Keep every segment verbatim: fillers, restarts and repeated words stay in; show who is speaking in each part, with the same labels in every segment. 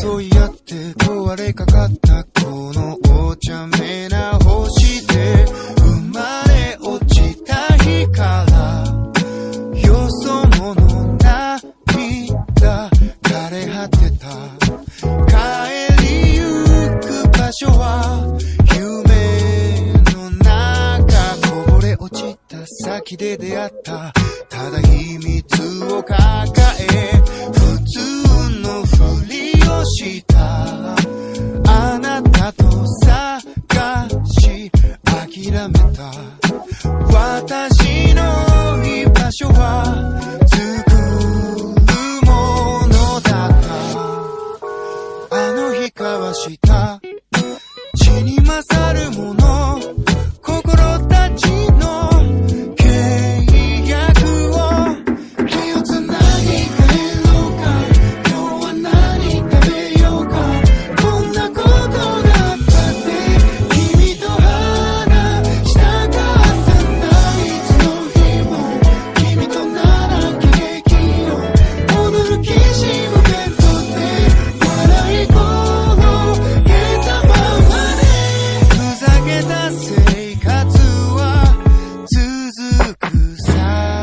Speaker 1: 争い合って壊れかかったこのお茶目な星で生まれ落ちた日からよそ者涙枯れ果てた帰りゆく場所は夢の中こぼれ落ちた先で出会ったただ秘密を抱え普通のふりをしたあなたと探し諦めた私の居場所は作るものだったあの日交わした血に勝るもの心たちの契約を手をつなぎ帰ろうか今日は何食べようかこんなことがあったって君と話したかったんだいつの日も君となら喜劇を踊るきしむベッドで笑い転げたままでふざけた生活は続くさ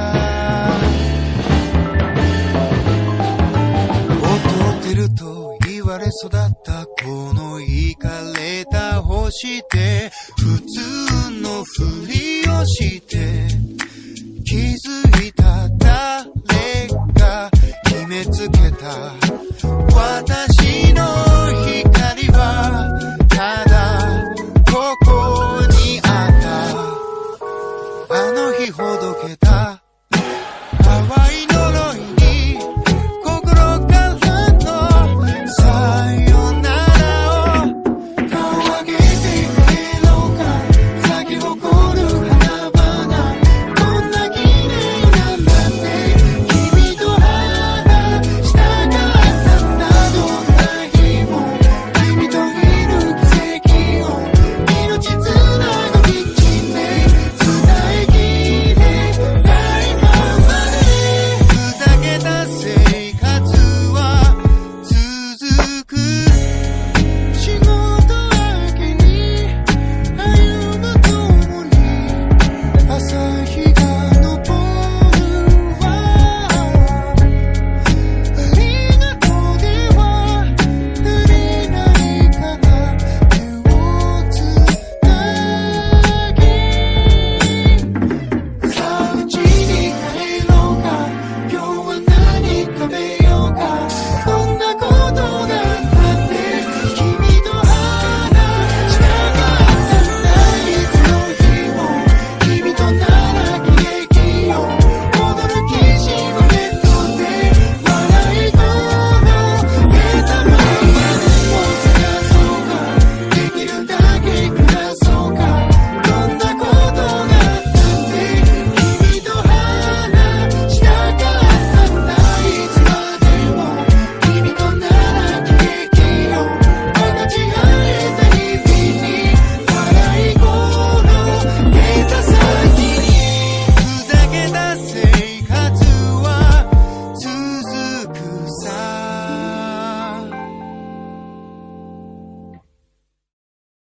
Speaker 1: 劣ってると言われ育ったこのイカれた星で普通のふりをして気づいた誰が決めつけた私